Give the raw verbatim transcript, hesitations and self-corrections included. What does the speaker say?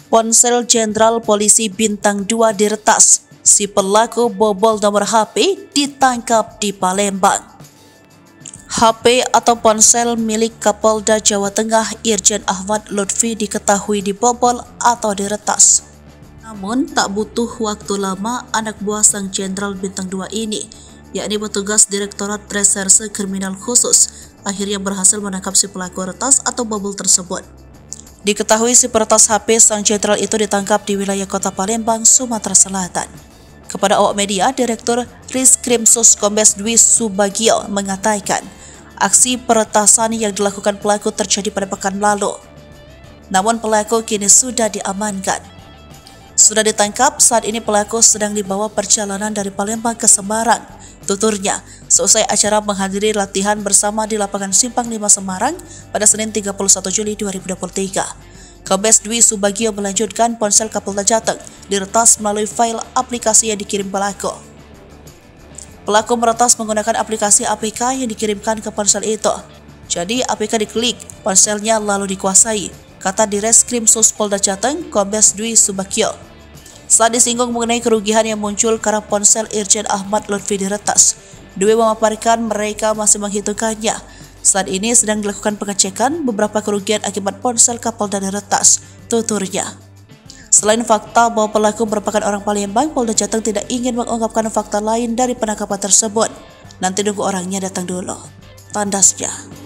Ponsel Jenderal Polisi Bintang dua diretas. Si pelaku bobol nomor H P ditangkap di Palembang. H P atau ponsel milik Kapolda Jawa Tengah Irjen Ahmad Lutfi diketahui dibobol atau diretas. Namun tak butuh waktu lama, anak buah sang Jenderal Bintang dua ini, yakni petugas Direktorat Reserse Kriminal Khusus, akhirnya berhasil menangkap si pelaku retas atau bobol tersebut. Diketahui si peretas H P sang jenderal itu ditangkap di wilayah Kota Palembang, Sumatera Selatan. Kepada awak media, Direktur Riskrimsus Kombes Dwi Subagio mengatakan, aksi peretasan yang dilakukan pelaku terjadi pada pekan lalu. Namun pelaku kini sudah diamankan. Sudah ditangkap, saat ini pelaku sedang dibawa perjalanan dari Palembang ke Semarang. Tuturnya, selesai acara menghadiri latihan bersama di lapangan Simpang lima Semarang pada Senin tiga puluh satu Juli dua ribu dua puluh tiga. Kombes Dwi Subagio melanjutkan ponsel Kapolda Jateng diretas melalui file aplikasi yang dikirim pelaku. Pelaku meretas menggunakan aplikasi A P K yang dikirimkan ke ponsel itu. Jadi A P K diklik, ponselnya lalu dikuasai, kata Direskrimsus Polda Jateng Kombes Dwi Subagio. Saat disinggung mengenai kerugian yang muncul karena ponsel Irjen Ahmad Lutfi diretas, Dwi memaparkan mereka masih menghitungkannya. Saat ini sedang dilakukan pengecekan beberapa kerugian akibat ponsel Kapolda diretas, tuturnya. Selain fakta bahwa pelaku merupakan orang Palembang, Polda Jateng tidak ingin mengungkapkan fakta lain dari penangkapan tersebut. Nanti nunggu orangnya datang dulu, tandasnya.